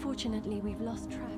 Unfortunately, we've lost track.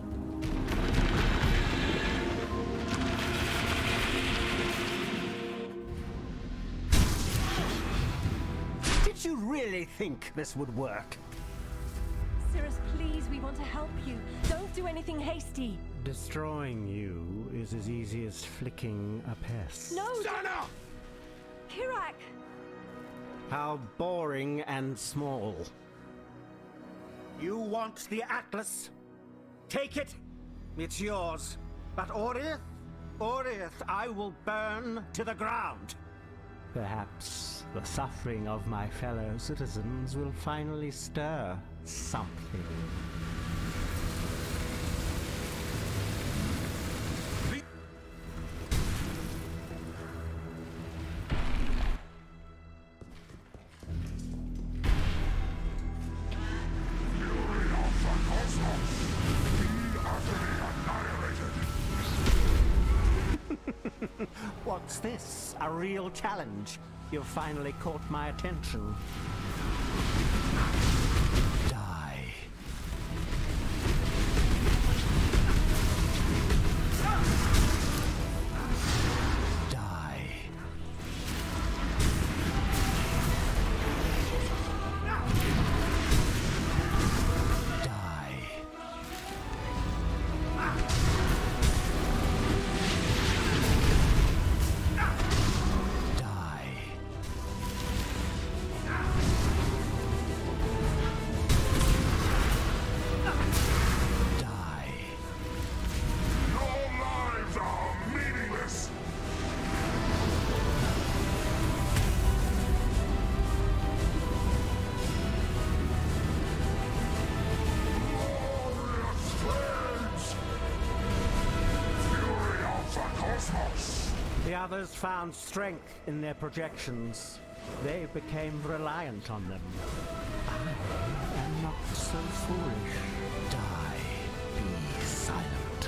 Did you really think this would work? Cirrus, please, we want to help you. Don't do anything hasty. Destroying you is as easy as flicking a pest. No! Sana! Kirak! How boring and small. You want the Atlas? Take it. It's yours. But Oriath? Oriath, I will burn to the ground. Perhaps the suffering of my fellow citizens will finally stir something. What's this? A real challenge? You've finally caught my attention. Die. Die. The others found strength in their projections. They became reliant on them. I am not so foolish. Die. Be silent.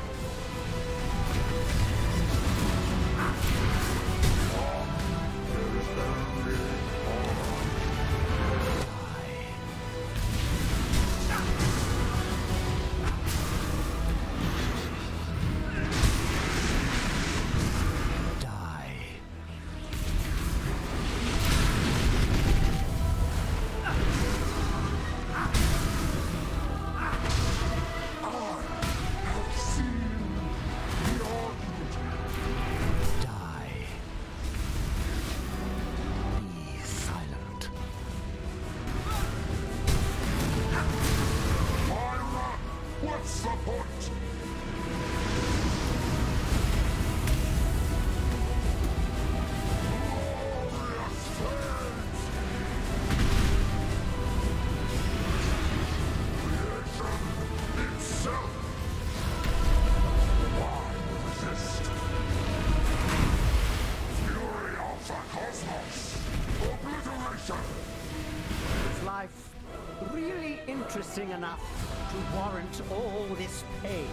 Is life really interesting enough to warrant all this pain?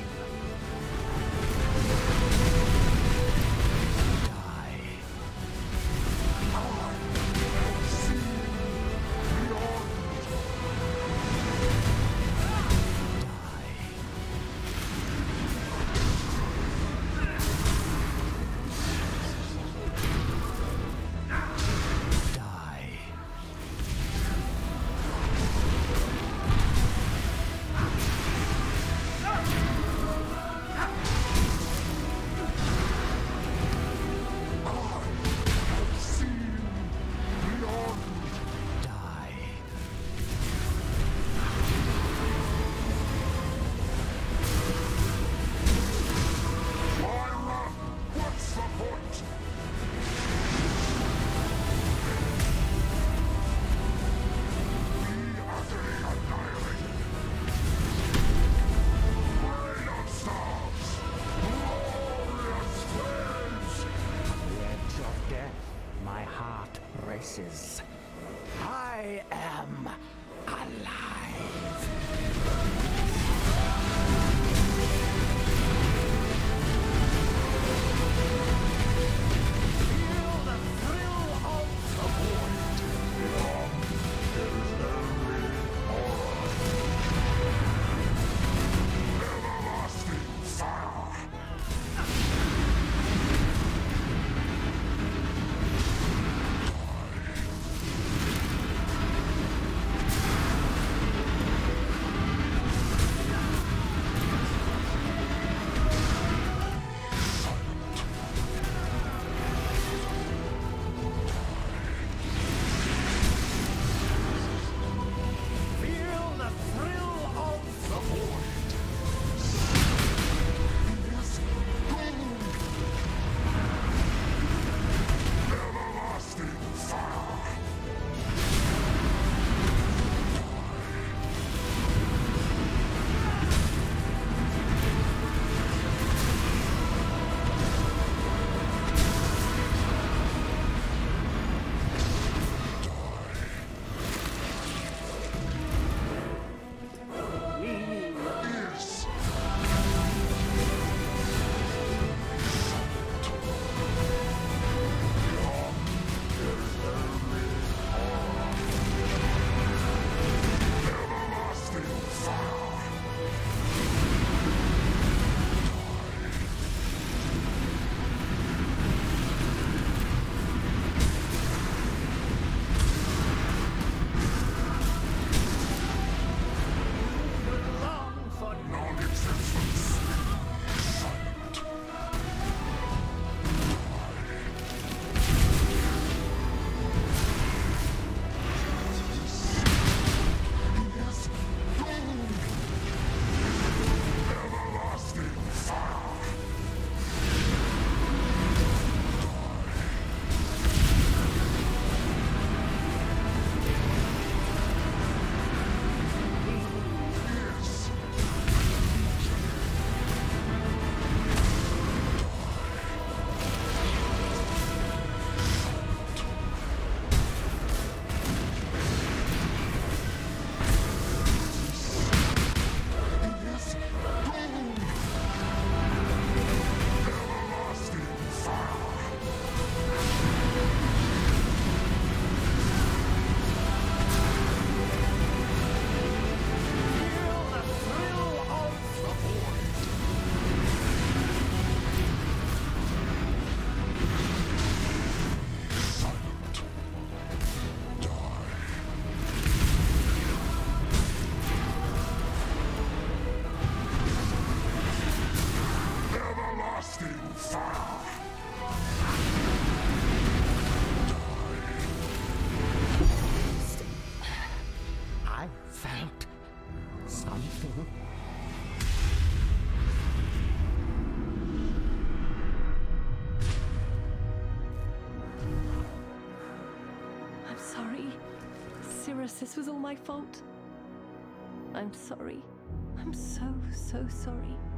I am alive. Feel the thrill of the void. Something. I'm sorry. Cirrus, this was all my fault. I'm sorry. I'm so, so sorry.